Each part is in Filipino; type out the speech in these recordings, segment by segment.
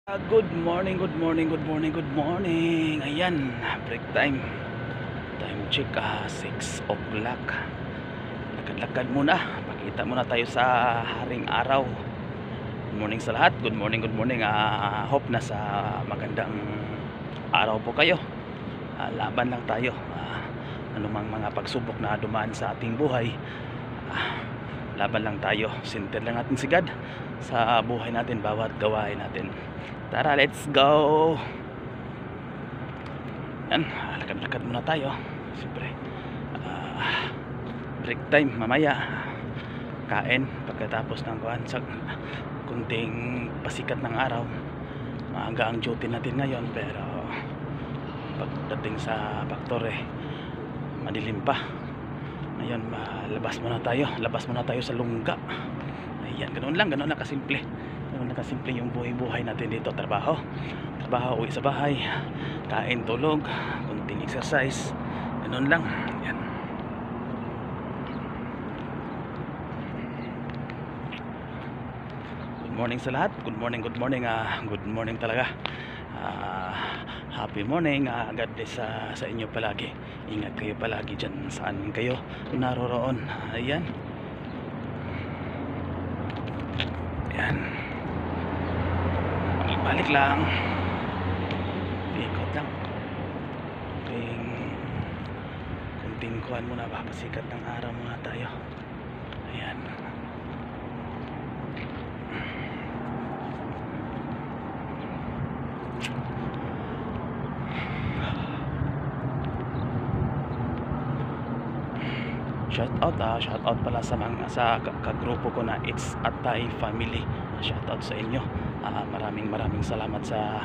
Good morning, good morning, good morning, good morning. Ayan, break time. Time check 6 o'clock. Lakad-lakad muna. Pakita muna tayo sa haring araw. Good morning sa lahat. Good morning, good morning. Hope na sa magandang araw po kayo. Laban lang tayo. Anumang mga pagsubok na dumaan sa ating buhay. Laban lang tayo. Sinter lang natin sigad sa buhay natin, bawat gawain natin. Tara, let's go. Yan, lakad-lakad muna tayo. Siyempre break time mamaya. Kain pagkatapos ng kuhan sa kunting pasikat ng araw. Maaga ang duty natin ngayon, pero pagdating sa factory madilim pa. Ngayon labas muna tayo sa lungga. Ayan, ganoon lang kasimple. Nakasimple yung buhay-buhay natin dito. Trabaho, uwi sa bahay, kain, tulog, kunting exercise, ganoon lang. Yan. Good morning sa lahat. Good morning. Good morning talaga. Happy morning. God bless sa inyo palagi. Ingat kayo palagi dyan saan kayo naroroon. Ayan. Yan. Balik lang, ikot lang, kunting kuhan muna, papasikat ng araw muna tayo. Ayan. Shout out pala sa mga kagrupo ko na It's Atay Family. Shout out sa inyo. Maraming salamat sa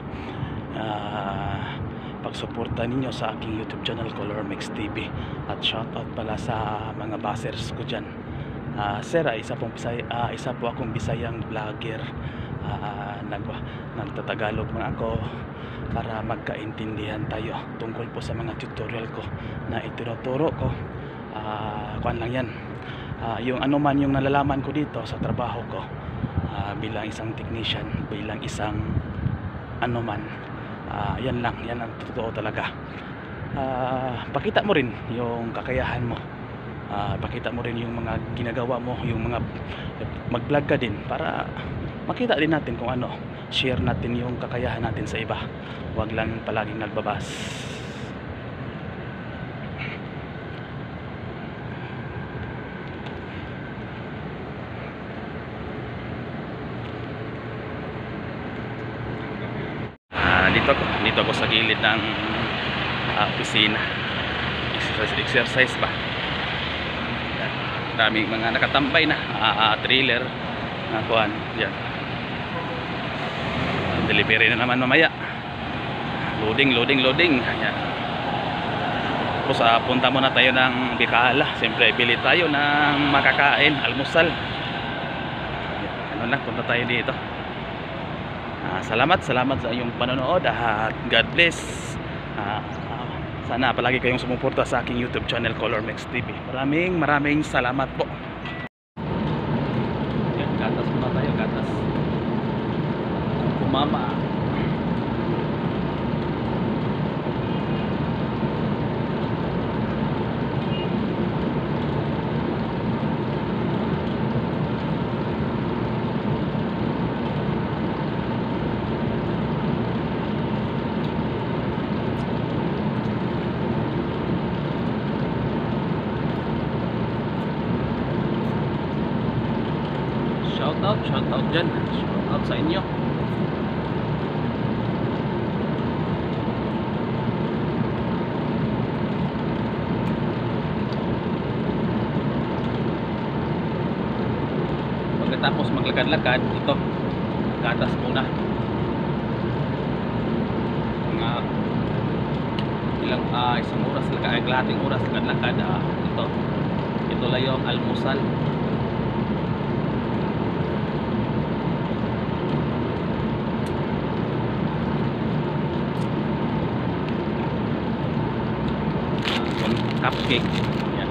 pagsuporta ninyo sa aking YouTube channel Color Mix TV. At shout out pala sa mga basers ko dyan. Sir, isa po akong Bisayang vlogger. Nagtatagalog mga ako para magkaintindihan tayo tungkol po sa mga tutorial ko na itinuturo ko. Kuan lang yan. Yung anuman yung nalalaman ko dito sa trabaho ko, bilang isang technician, bilang isang anuman, yan ang totoo talaga. Pakita mo rin yung kakayahan mo, pakita mo rin yung mga ginagawa mo, yung mga mag-vlog ka din para makita din natin kung ano, share natin yung kakayahan natin sa iba. Huwag lang palaging nagbabas. Dito ako sa gilid ng opisina. Exercise ba? Daming mga nakatambay na trailer na kuhan. Yan. Delivery na naman mamaya. Loading. Ayan. Tapos punta muna tayo ng Bicala. Siyempre bili tayo ng makakain, almusal. Ano lang, punta tayo dito. Salamat sa iyong panonood at God bless. Sana palagi kayong sumuporta sa aking YouTube channel Color Mix TV. Maraming salamat po. Yan, gatas muna tayo, gatas. Kumama. Shout out dyan. Shout out sa inyo. Pagkatapos maglakad-lakad, ito gatas muna. Mga ilang isang oras lakad, kalahating oras lakad-lakad. Ito lang yung almusal. Cupcake. Yan.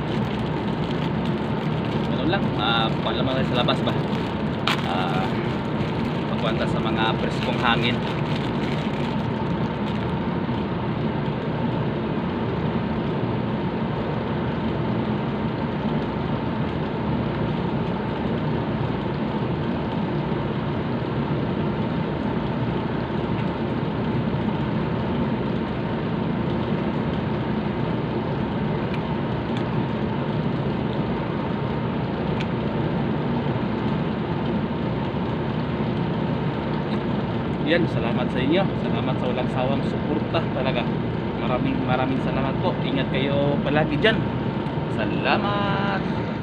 Ganun lang. Palaman tayo sa labas ba? makakuha sa mga preskong hangin. Yan, salamat sa inyo. Salamat sa walang sawang suporta talaga. Maraming salamat po. Ingat kayo palagi dyan. Salamat.